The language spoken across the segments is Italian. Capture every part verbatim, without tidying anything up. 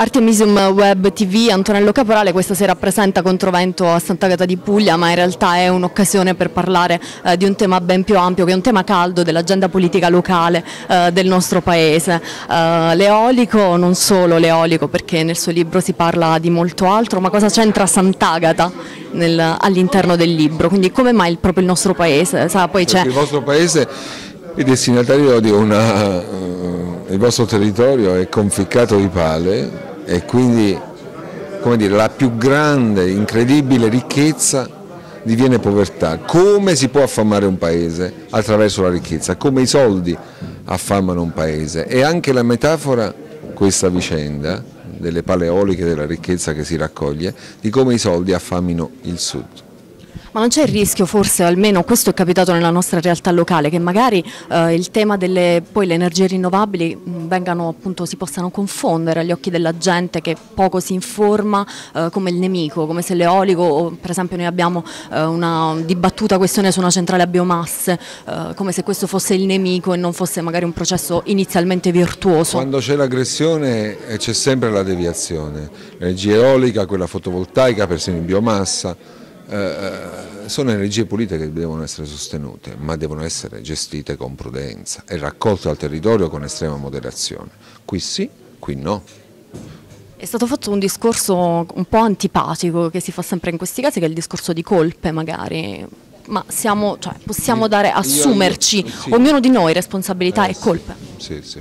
Artemisium Web T V, Antonello Caporale questa sera presenta Controvento a Sant'Agata di Puglia, ma in realtà è un'occasione per parlare eh, di un tema ben più ampio, che è un tema caldo dell'agenda politica locale eh, del nostro paese. Eh, l'eolico, non solo l'eolico, perché nel suo libro si parla di molto altro, ma cosa c'entra Sant'Agata all'interno del libro? Quindi come mai il, proprio il nostro paese? Sa, poi c'è... Il vostro paese è destinatario di una... Uh, il vostro territorio è conficcato di pale e quindi, come dire, la più grande, incredibile ricchezza diviene povertà. Come si può affamare un paese? Attraverso la ricchezza, come i soldi affamano un paese. E anche la metafora, questa vicenda delle pale eoliche, della ricchezza che si raccoglie, di come i soldi affamino il sud. Ma non c'è il rischio, forse, almeno questo è capitato nella nostra realtà locale, che magari eh, il tema delle poi le energie rinnovabili mh, vengano, appunto, si possano confondere agli occhi della gente che poco si informa eh, come il nemico, come se l'eolico, o per esempio noi abbiamo eh, una dibattuta questione su una centrale a biomasse, eh, come se questo fosse il nemico e non fosse magari un processo inizialmente virtuoso. Quando c'è l'aggressione c'è sempre la deviazione, l'energia eolica, quella fotovoltaica, persino in biomassa. Eh, sono energie pulite che devono essere sostenute, ma devono essere gestite con prudenza e raccolte al territorio con estrema moderazione. Qui sì, qui no. È stato fatto un discorso un po' antipatico che si fa sempre in questi casi, che è il discorso di colpe magari, ma siamo, cioè, possiamo dare, assumerci, io, io, sì. ognuno di noi, responsabilità eh, e colpe. Sì, sì.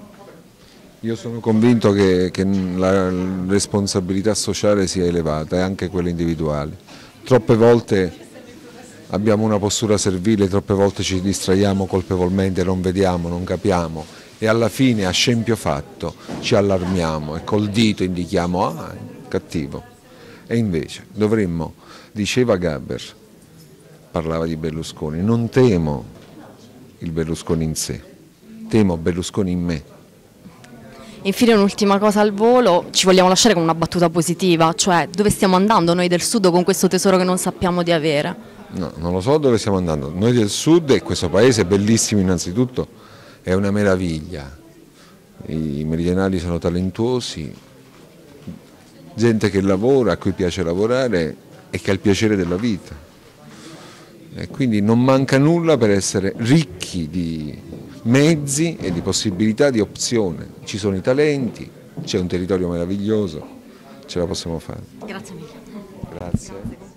Io sono convinto che, che la responsabilità sociale sia elevata e anche quella individuale. Troppe volte abbiamo una postura servile, troppe volte ci distraiamo colpevolmente, non vediamo, non capiamo e alla fine, a scempio fatto, ci allarmiamo e col dito indichiamo ah, è cattivo. E invece dovremmo, diceva Gaber, parlava di Berlusconi, non temo il Berlusconi in sé, temo Berlusconi in me. Infine un'ultima cosa al volo, ci vogliamo lasciare con una battuta positiva, cioè dove stiamo andando noi del sud con questo tesoro che non sappiamo di avere? No, non lo so dove stiamo andando, noi del sud e questo paese è bellissimo innanzitutto, è una meraviglia, i meridionali sono talentuosi, gente che lavora, a cui piace lavorare e che ha il piacere della vita e quindi non manca nulla per essere ricchi di mezzi e di possibilità di opzione, ci sono i talenti, c'è un territorio meraviglioso, ce la possiamo fare. Grazie mille. Grazie.